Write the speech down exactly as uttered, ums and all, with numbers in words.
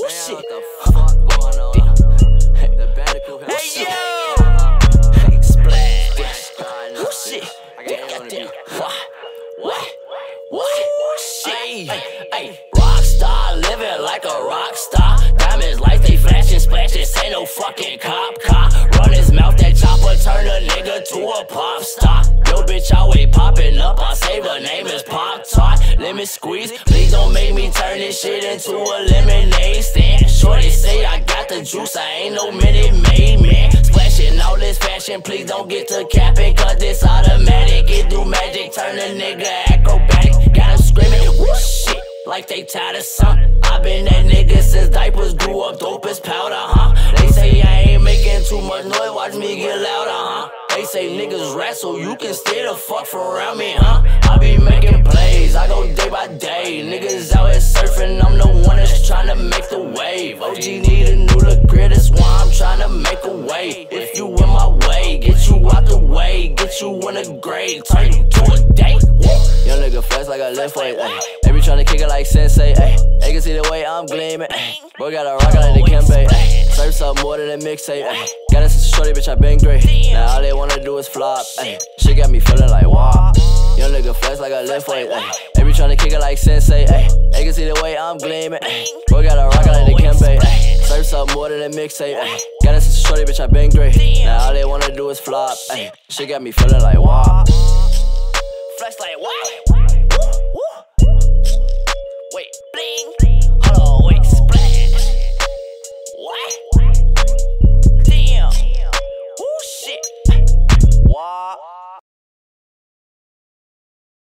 Who shit? What the fuck going on? The Bandicoot himself. Hey yo! Hey, splash. Who shit? I got him on the beat. What? What? What? Shit. Hey, hey, rockstar living like a rock star. Diamonds like they flashing, splashing. Say no fucking cop car. Run his mouth, that chopper turn a nigga to a pop star. Yo, bitch, always popping up. I say her name is Pop Tart. Lemon squeeze, please don't make me turn this shit into a lemonade stand. Shorty say I got the juice, I ain't no Minute Maid man. Splashing all this fashion, please don't get to capping, cause this automatic. It do magic, turn a nigga acrobatic. Got him screaming, whoo shit, like they tired of something. I been that nigga since diapers grew up, dope as powder, huh? They say I ain't making too much noise, watch me get louder, huh? They say niggas rat so you can stay the fuck from around me, huh? I be making plays, I go day by day. Niggas out here surfing, I'm the one that's tryna make the wave. O G need a new look, that's why I'm tryna make a way. If you in my way, get you out the way. Get you in a grade, turn you to a day. Young nigga flex like a lift weight, ayy. They be tryna kick it like sensei, ayy. They can see the way I'm gleaming, ayy. Bro got a rock like the Kembe, ayy. Serve something more than a mixtape, ayy. Got it since a shorty, bitch, I been great. Now all they wanna do is flop, ayy. Shit got me feeling like wow. Young nigga flex like a lift weight, ayy. They be tryna kick it like sensei, ayy. They can see the way I'm gleaming, ayy. Bro got a rock like the Kembe, ayy. Serve something more than a mixtape, ayy. Got it since a shorty, bitch, I been great. Now all they wanna do is flop, ayy. Shit got me feeling like wow. Flex like what?